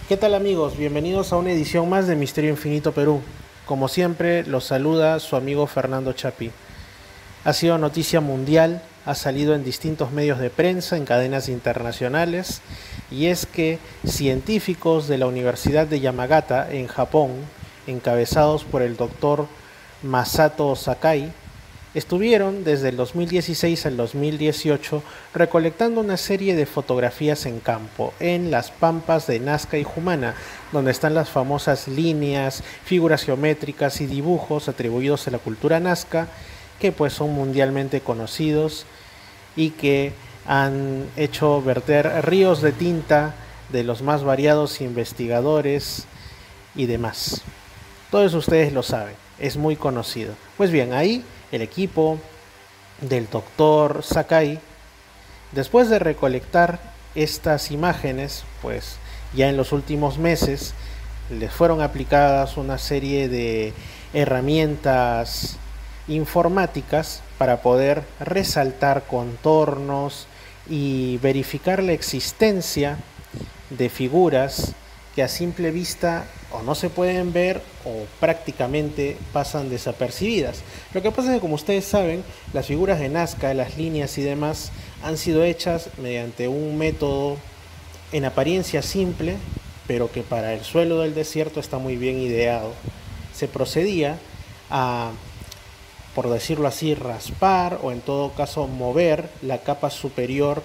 ¿Qué tal amigos? Bienvenidos a una edición más de Misterio Infinito Perú. Como siempre, los saluda su amigo Fernando Chapi. Ha sido noticia mundial, ha salido en distintos medios de prensa, en cadenas internacionales, y es que científicos de la Universidad de Yamagata, en Japón, encabezados por el doctor Masato Sakai, estuvieron desde el 2016 al 2018 recolectando una serie de fotografías en campo, en las pampas de Nazca y Jumana, donde están las famosas líneas, figuras geométricas y dibujos atribuidos a la cultura nazca, que pues son mundialmente conocidos y que han hecho verter ríos de tinta de los más variados investigadores y demás. Todos ustedes lo saben, es muy conocido. Pues bien, ahí el equipo del doctor Sakai, después de recolectar estas imágenes, pues ya en los últimos meses les fueron aplicadas una serie de herramientas informáticas para poder resaltar contornos y verificar la existencia de figuras que a simple vista o no se pueden ver o prácticamente pasan desapercibidas. Lo que pasa es que, como ustedes saben, las figuras de Nazca, las líneas y demás han sido hechas mediante un método en apariencia simple, pero que para el suelo del desierto está muy bien ideado. Se procedía a, por decirlo así, raspar o en todo caso mover la capa superior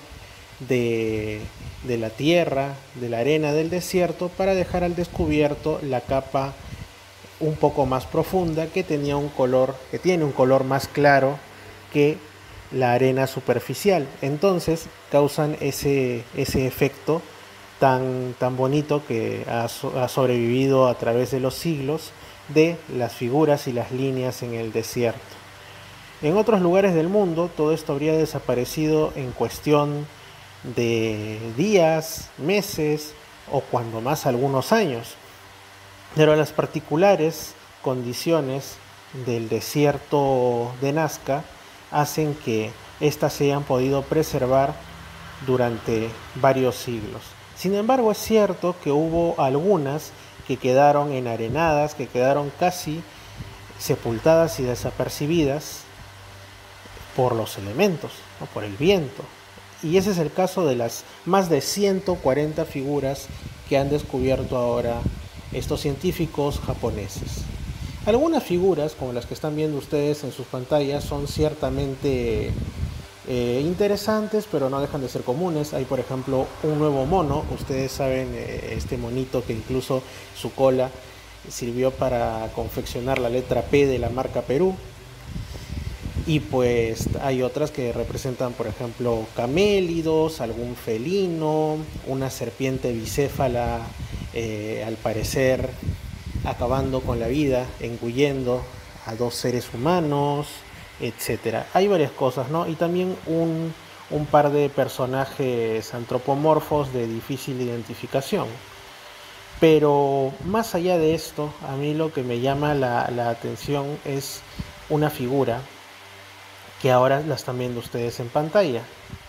de la tierra, de la arena del desierto, para dejar al descubierto la capa un poco más profunda que tiene un color más claro que la arena superficial. Entonces causan ese efecto tan bonito que ha sobrevivido a través de los siglos de las figuras y las líneas en el desierto. En otros lugares del mundo todo esto habría desaparecido en cuestión de días, meses o cuando más algunos años. Pero las particulares condiciones del desierto de Nazca hacen que éstas se hayan podido preservar durante varios siglos. Sin embargo, es cierto que hubo algunas que quedaron enarenadas, que quedaron casi sepultadas y desapercibidas por los elementos, ¿no? Por el viento. Y ese es el caso de las más de 140 figuras que han descubierto ahora estos científicos japoneses. Algunas figuras, como las que están viendo ustedes en sus pantallas, son ciertamente interesantes, pero no dejan de ser comunes. Hay, por ejemplo, un nuevo mono. Ustedes saben, este monito que incluso su cola sirvió para confeccionar la letra P de la marca Perú. Y pues hay otras que representan, por ejemplo, camélidos, algún felino, una serpiente bicéfala, al parecer acabando con la vida, engullendo a dos seres humanos, etcétera. Hay varias cosas, ¿no? Y también un par de personajes antropomorfos de difícil identificación. Pero más allá de esto, a mí lo que me llama la atención es una figura que ahora la están viendo ustedes en pantalla.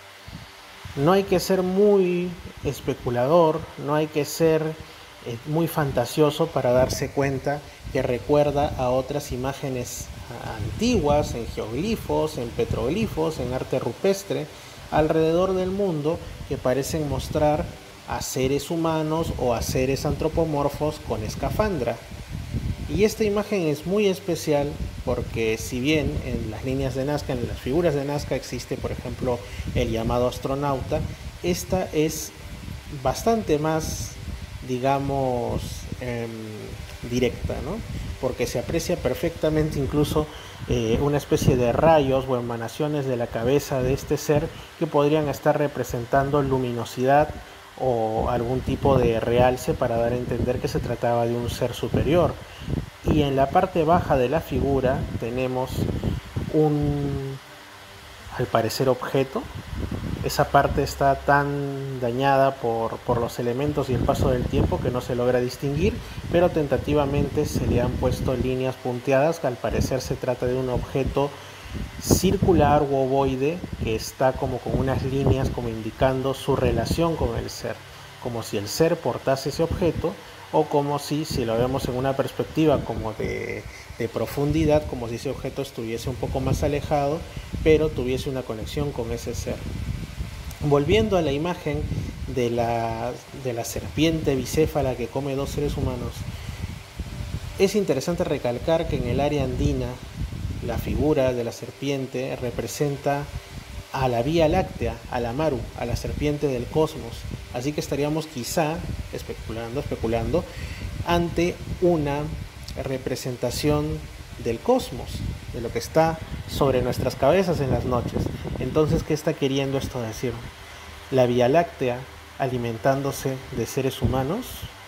No hay que ser muy especulador, no hay que ser muy fantasioso para darse cuenta que recuerda a otras imágenes antiguas, en geoglifos, en petroglifos, en arte rupestre, alrededor del mundo, que parecen mostrar a seres humanos o a seres antropomorfos con escafandra. Y esta imagen es muy especial porque, si bien en las líneas de Nazca, en las figuras de Nazca existe, por ejemplo, el llamado astronauta, esta es bastante más, digamos, directa, ¿no? Porque se aprecia perfectamente incluso una especie de rayos o emanaciones de la cabeza de este ser que podrían estar representando luminosidad o algún tipo de realce para dar a entender que se trataba de un ser superior. Y en la parte baja de la figura tenemos al parecer, objeto. Esa parte está tan dañada por los elementos y el paso del tiempo que no se logra distinguir, pero tentativamente se le han puesto líneas punteadas, que al parecer se trata de un objeto circular u ovoide que está como con unas líneas como indicando su relación con el ser. como si el ser portase ese objeto, o como si lo vemos en una perspectiva como de profundidad, como si ese objeto estuviese un poco más alejado, pero tuviese una conexión con ese ser. Volviendo a la imagen de la serpiente bicéfala que come 2 seres humanos, es interesante recalcar que en el área andina la figura de la serpiente representa a la Vía Láctea, a la Maru, a la serpiente del cosmos. Así que estaríamos quizá especulando ante una representación del cosmos, de lo que está sobre nuestras cabezas en las noches. Entonces, ¿qué está queriendo esto decir? La Vía Láctea alimentándose de seres humanos,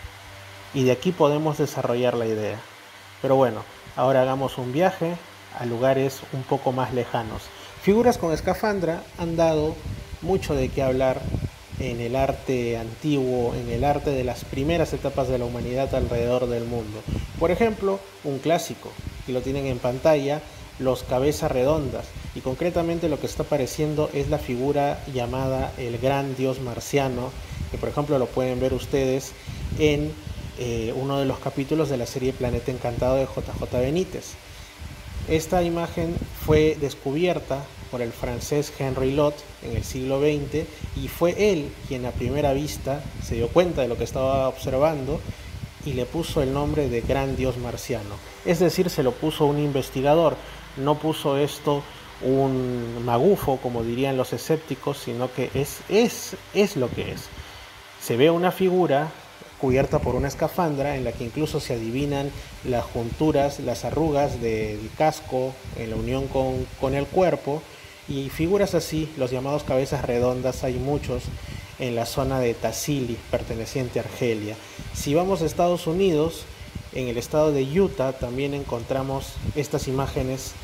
y de aquí podemos desarrollar la idea. Pero bueno, ahora hagamos un viaje a lugares un poco más lejanos. Figuras con escafandra han dado mucho de qué hablar en el arte antiguo, en el arte de las primeras etapas de la humanidad alrededor del mundo. Por ejemplo, un clásico, que lo tienen en pantalla, los cabezas redondas, y concretamente lo que está apareciendo es la figura llamada el gran dios marciano, que por ejemplo lo pueden ver ustedes en uno de los capítulos de la serie Planeta Encantado de JJ Benítez. Esta imagen fue descubierta por el francés Henry Lot en el siglo XX, y fue él quien a primera vista se dio cuenta de lo que estaba observando y le puso el nombre de gran dios marciano. Es decir, se lo puso un investigador, no puso esto un magufo, como dirían los escépticos, sino que es lo que es. Se ve una figura cubierta por una escafandra en la que incluso se adivinan las junturas, las arrugas del casco en la unión con el cuerpo, y figuras así, los llamados cabezas redondas, hay muchos en la zona de Tassili, perteneciente a Argelia. Si vamos a Estados Unidos, en el estado de Utah también encontramos estas imágenes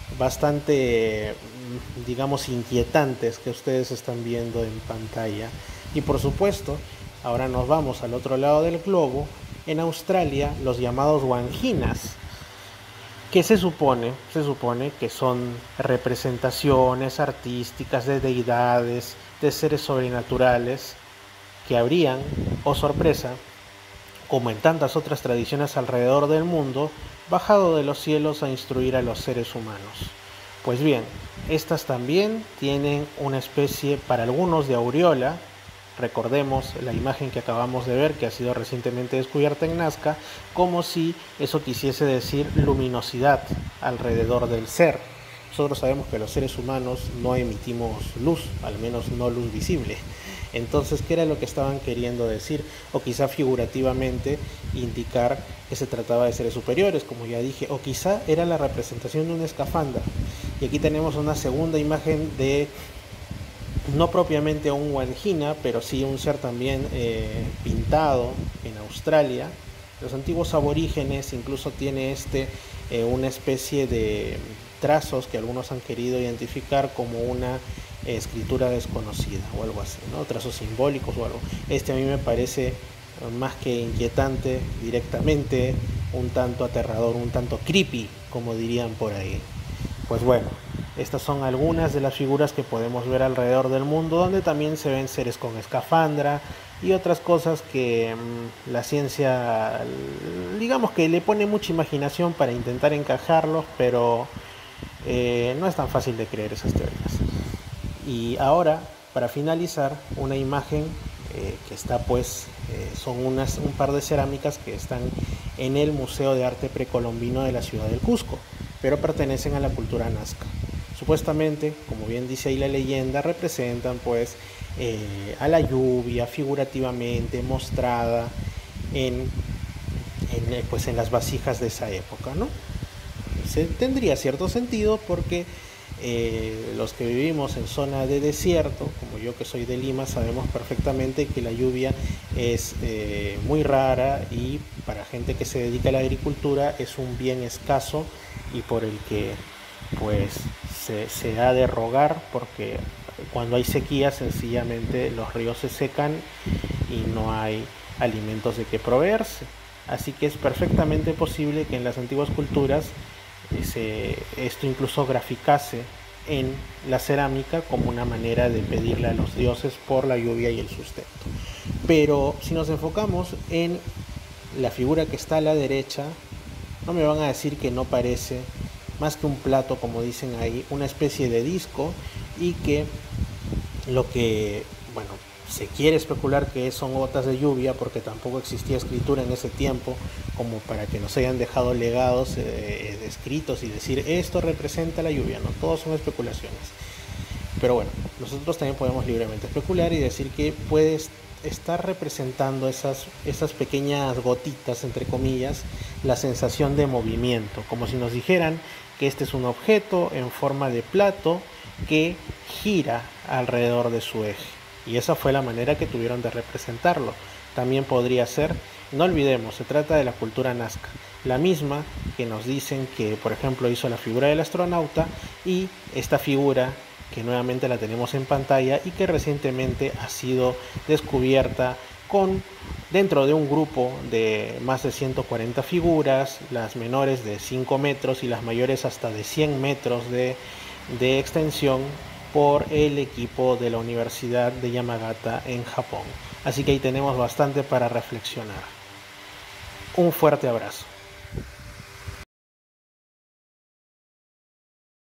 bastante, digamos, inquietantes que ustedes están viendo en pantalla. Y por supuesto, ahora nos vamos al otro lado del globo. En Australia, los llamados wanginas, que se supone que son representaciones artísticas de deidades, de seres sobrenaturales, que habrían, oh sorpresa, como en tantas otras tradiciones alrededor del mundo, bajado de los cielos a instruir a los seres humanos. Pues bien, estas también tienen una especie, para algunos, de aureola. Recordemos la imagen que acabamos de ver, que ha sido recientemente descubierta en Nazca, como si eso quisiese decir luminosidad alrededor del ser. Nosotros sabemos que los seres humanos no emitimos luz, al menos no luz visible. Entonces, ¿qué era lo que estaban queriendo decir? O quizá figurativamente indicar que se trataba de seres superiores, como ya dije, o quizá era la representación de una escafandra. Y aquí tenemos una segunda imagen de, no propiamente un wangina, pero sí un ser también pintado en Australia. Los antiguos aborígenes incluso tiene una especie de trazos que algunos han querido identificar como una escritura desconocida o algo así, ¿no? Trazos simbólicos o algo. A mí me parece más que inquietante, directamente un tanto aterrador, un tanto creepy, como dirían por ahí. Pues bueno, estas son algunas de las figuras que podemos ver alrededor del mundo, donde también se ven seres con escafandra y otras cosas que la ciencia, digamos que le pone mucha imaginación para intentar encajarlos, pero no es tan fácil de creer esas teorías. Y ahora, para finalizar, una imagen que está son un par de cerámicas que están en el Museo de Arte Precolombino de la ciudad del Cusco, pero pertenecen a la cultura nazca. Supuestamente, como bien dice ahí la leyenda, representan a la lluvia figurativamente mostrada en las vasijas de esa época, ¿no? Tendría cierto sentido porque los que vivimos en zona de desierto, como yo que soy de Lima, sabemos perfectamente que la lluvia es muy rara, y para gente que se dedica a la agricultura es un bien escaso y por el que se ha de rogar, porque cuando hay sequía sencillamente los ríos se secan y no hay alimentos de que proveerse. Así que es perfectamente posible que en las antiguas culturas esto incluso graficase en la cerámica como una manera de pedirle a los dioses por la lluvia y el sustento. Pero si nos enfocamos en la figura que está a la derecha, no me van a decir que no parece más que un plato, como dicen ahí, una especie de disco, y que lo que, bueno, se quiere especular que son gotas de lluvia, porque tampoco existía escritura en ese tiempo como para que nos hayan dejado legados escritos y decir esto representa la lluvia, no, todos son especulaciones. Pero bueno, nosotros también podemos libremente especular y decir que puede estar representando esas pequeñas gotitas, entre comillas, la sensación de movimiento, como si nos dijeran que este es un objeto en forma de plato que gira alrededor de su eje. Y esa fue la manera que tuvieron de representarlo. También podría ser, no olvidemos, se trata de la cultura nazca, la misma que nos dicen que, por ejemplo, hizo la figura del astronauta, y esta figura que nuevamente la tenemos en pantalla y que recientemente ha sido descubierta dentro de un grupo de más de 140 figuras, las menores de 5 metros y las mayores hasta de 100 metros de extensión, por el equipo de la Universidad de Yamagata en Japón. Así que ahí tenemos bastante para reflexionar. Un fuerte abrazo.